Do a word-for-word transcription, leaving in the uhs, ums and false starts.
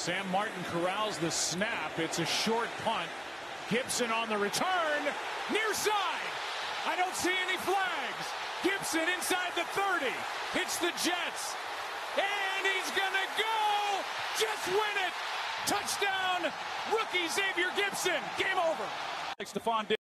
Sam Martin corrals the snap. It's a short punt. Gipson on the return. Near side. I don't see any flags. Gipson inside the thirty. Hits the Jets. And he's going to go. Just win it. Touchdown. Rookie Xavier Gipson. Game over. Stephon